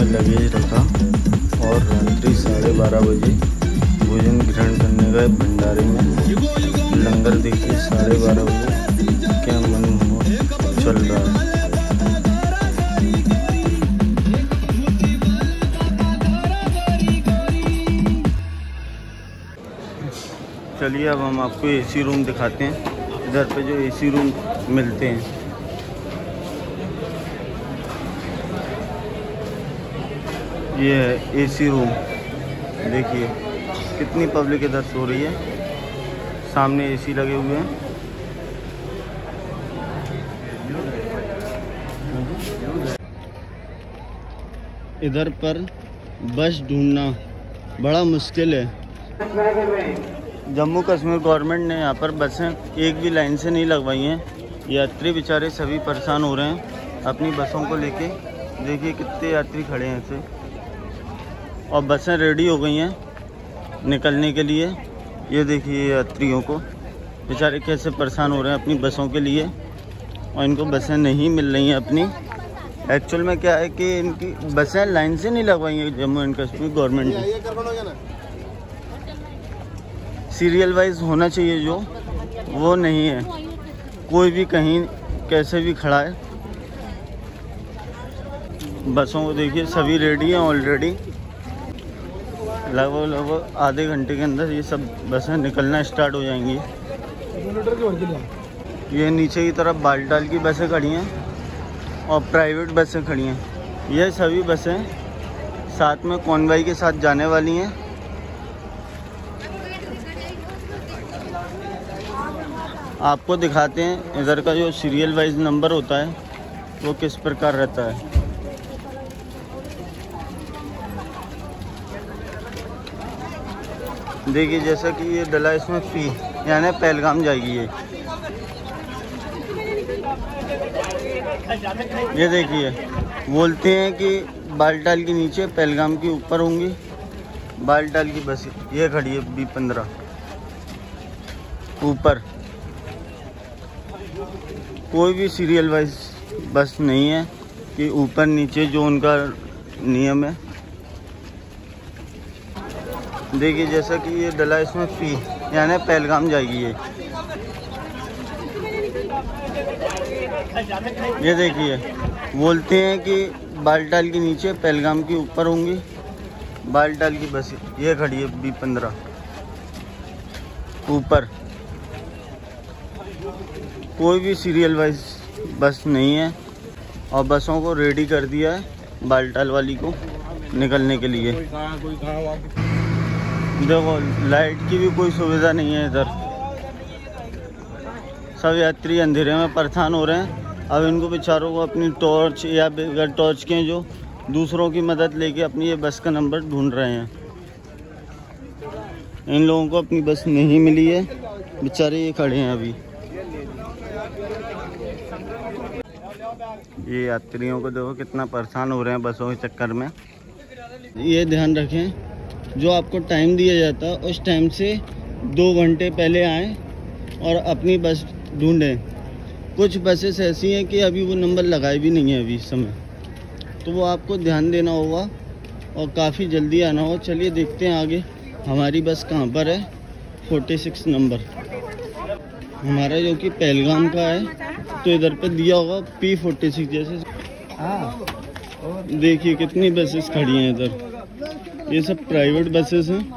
में लगेज रखा और रात्रि 12:30 बजे भोजन ग्रहण करने गए भंडारे में। लंगर देखिए 12:30 बजे क्या मनमोहक चल रहा है। चलिए अब हम आपको एसी रूम दिखाते हैं। इधर पे जो एसी रूम मिलते हैं, ये है एसी रूम। देखिए कितनी पब्लिक इधर सो रही है, सामने एसी लगे हुए हैं। इधर पर बस ढूंढना बड़ा मुश्किल है। जम्मू कश्मीर गवर्नमेंट ने यहाँ पर बसें एक भी लाइन से नहीं लगवाई हैं। यात्री बेचारे सभी परेशान हो रहे हैं अपनी बसों को लेके। देखिए कितने यात्री खड़े हैं ऐसे, और बसें रेडी हो गई हैं निकलने के लिए। ये देखिए यात्रियों को बेचारे कैसे परेशान हो रहे हैं अपनी बसों के लिए, और इनको बसें नहीं मिल रही हैं अपनी। एक्चुअल में क्या है कि इनकी बसें लाइन से नहीं लगवाई हैं जम्मू एंड कश्मीर गवर्नमेंट ने। सीरियल वाइज होना चाहिए जो, वो नहीं है। कोई भी कहीं कैसे भी खड़ा है। बसों को देखिए सभी रेडी हैं ऑलरेडी। लगभग आधे घंटे के अंदर ये सब बसें निकलना स्टार्ट हो जाएंगी। ये नीचे की तरफ बालटाल की बसें खड़ी हैं और प्राइवेट बसें खड़ी हैं। ये सभी बसें साथ में कॉन्वॉय के साथ जाने वाली हैं। आपको दिखाते हैं इधर का जो सीरियल वाइज नंबर होता है वो किस प्रकार रहता है। देखिए जैसा कि ये डला इसमें पी यानी पहलगाम जाएगी ये देखिए बोलते हैं कि बालटाल के नीचे पहलगाम के ऊपर होंगी। बालटाल की बस ये खड़ी है B15 ऊपर। कोई भी सीरियल वाइज बस नहीं है कि ऊपर नीचे जो उनका नियम है। देखिए जैसा कि ये डला इसमें पी यानी पहलगाम जाएगी ये देखिए बोलते हैं कि बालटाल के नीचे पहलगाम के ऊपर होंगी। बालटाल की बस ये खड़ी है B15 ऊपर। कोई भी सीरियल वाइज बस नहीं है, और बसों को रेडी कर दिया है बालटाल वाली को निकलने के लिए। देखो लाइट की भी कोई सुविधा नहीं है इधर। सब यात्री अंधेरे में परेशान हो रहे हैं। अब इनको बेचारों को अपनी टॉर्च या बगैर टॉर्च के जो दूसरों की मदद लेके अपनी ये बस का नंबर ढूंढ रहे हैं। इन लोगों को अपनी बस नहीं मिली है, बेचारे ये खड़े हैं अभी। ये यात्रियों को देखो कितना परेशान हो रहे हैं बसों के चक्कर में। ये ध्यान रखें जो आपको टाइम दिया जाता है उस टाइम से 2 घंटे पहले आएँ और अपनी बस ढूंढें। कुछ बसेस ऐसी हैं कि अभी वो नंबर लगाए भी नहीं है अभी इस समय, तो वो आपको ध्यान देना होगा और काफ़ी जल्दी आना हो। चलिए देखते हैं आगे हमारी बस कहाँ पर है। 46 नंबर हमारा जो कि पहलगाम का है, तो इधर पे दिया होगा P46 जैसे। देखिए कितनी बसेस खड़ी हैं इधर, ये सब प्राइवेट बसेस हैं।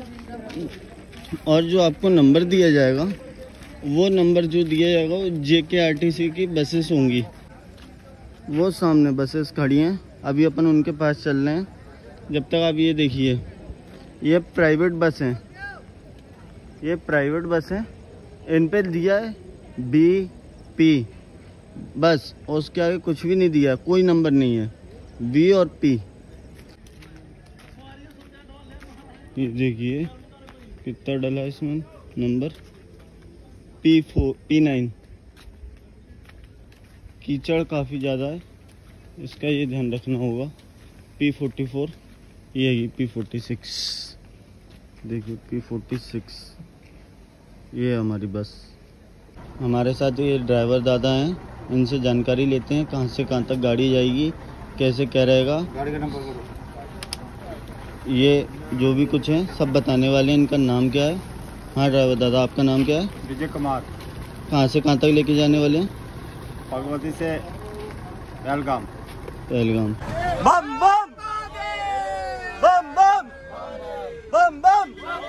और जो आपको नंबर दिया जाएगा वो नंबर जो दिया जाएगा वो JKRTC की बसेस होंगी। वो सामने बसेस खड़ी हैं, अभी अपन उनके पास चल रहे हैं। जब तक आप ये देखिए ये प्राइवेट बस हैं, ये प्राइवेट बस हैं। इन पे दिया है BP बस, और उसके आगे कुछ भी नहीं दिया, कोई नंबर नहीं है। B और P। ये देखिए कितना डला इसमें नंबर P9। कीचड़ काफ़ी ज़्यादा है, इसका ये ध्यान रखना होगा। P44 ये है P46। देखिए P46 ये है हमारी बस। हमारे साथ ये ड्राइवर दादा हैं, इनसे जानकारी लेते हैं कहाँ से कहाँ तक गाड़ी जाएगी, कैसे क्या रहेगा, गाड़ी का नंबर करो। ये जो भी कुछ है सब बताने वाले हैं। इनका नाम क्या है? हाँ ड्राइवर दादा, आपका नाम क्या है? विजय कुमार। कहाँ से कहाँ तक लेके जाने वाले हैं? भगवती से पहलगाम। पहलगाम। बम बम बम बम बम बम।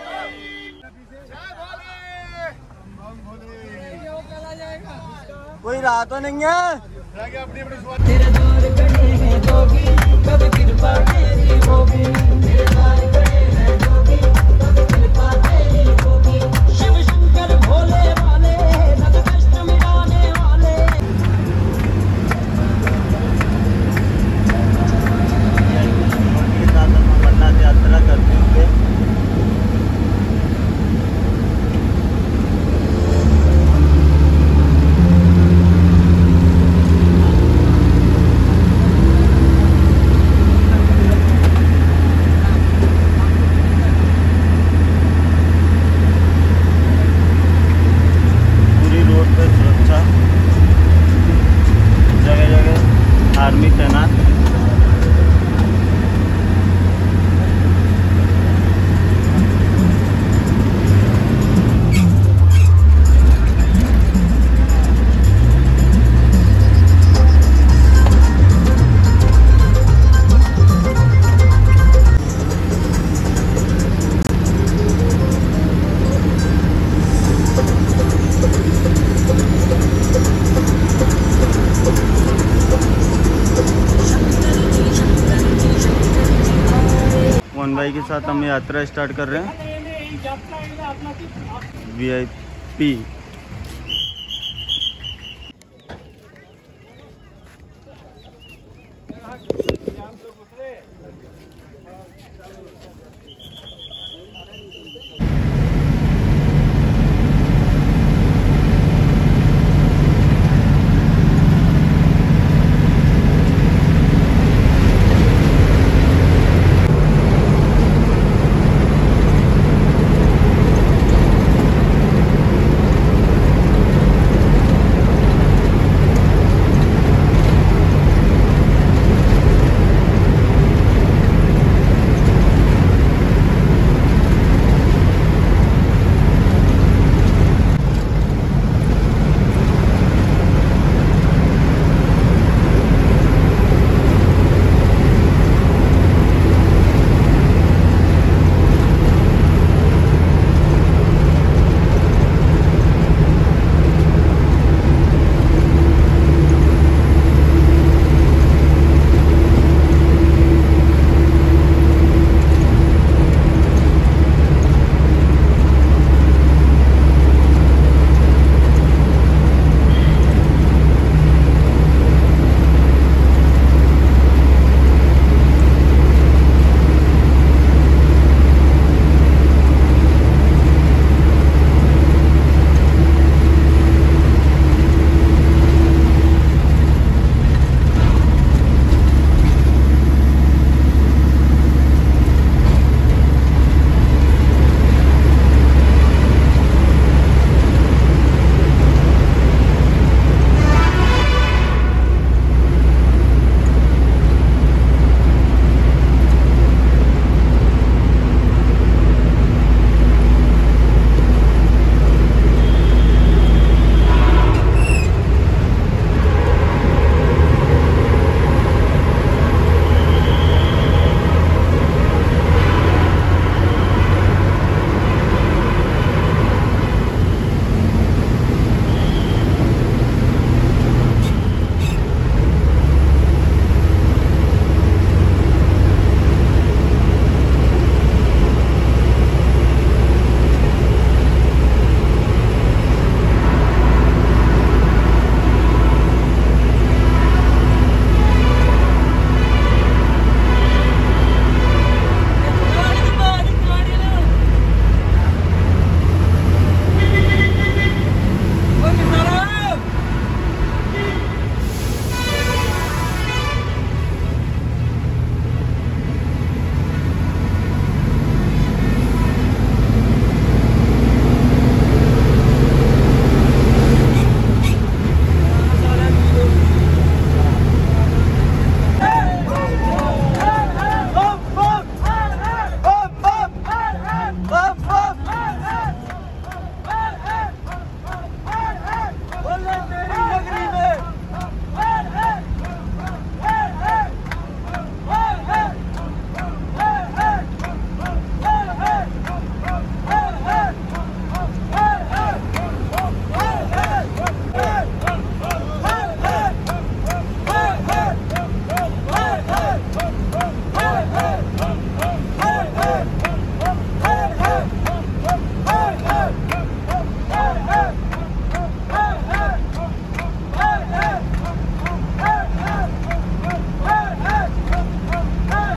कोई राह तो नहीं है? तेरे द्वार खड़े हैं जोगी, कब कृपा तेरी होगी। तेरे द्वार खड़े हैं जोगी, कब कृपा तेरी होगी। शिव शंकर भोले वाले, सब कष्ट मिटाने वाले। अमरनाथ यात्रा करते हुए आर्मी तैनात। मोहन भाई के साथ हम यात्रा स्टार्ट कर रहे हैं। VIP